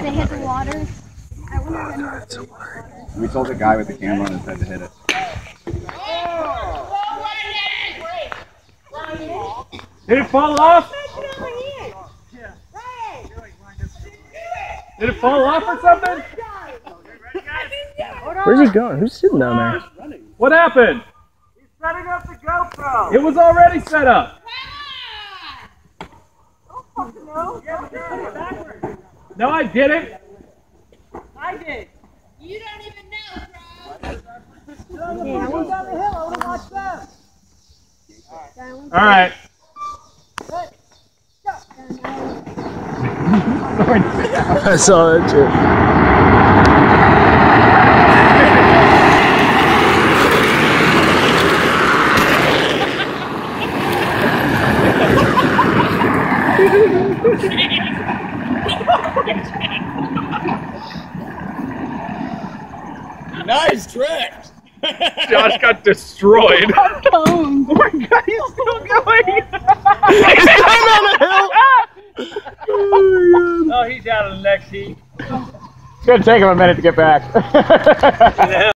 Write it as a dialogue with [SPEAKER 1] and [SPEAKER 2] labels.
[SPEAKER 1] they hit the water. I wonder if
[SPEAKER 2] It's a word.
[SPEAKER 3] We told the guy with the camera on his head to hit it.
[SPEAKER 4] Did it fall off? Did it fall off or something?
[SPEAKER 2] Where's he going? Who's sitting down there?
[SPEAKER 4] What happened?
[SPEAKER 5] He's setting up the GoPro.
[SPEAKER 4] It was already set up. No, I didn't.
[SPEAKER 5] I did.
[SPEAKER 6] You don't even know, bro.
[SPEAKER 5] Yeah, I went down the hill. I would have watched them.
[SPEAKER 4] All right.
[SPEAKER 2] I saw that too.
[SPEAKER 7] Nice trick!
[SPEAKER 4] Josh got destroyed.
[SPEAKER 1] Oh
[SPEAKER 4] my God, he's still going.
[SPEAKER 5] Oh, he's out of the next heat.
[SPEAKER 3] It's gonna take him a minute to get back.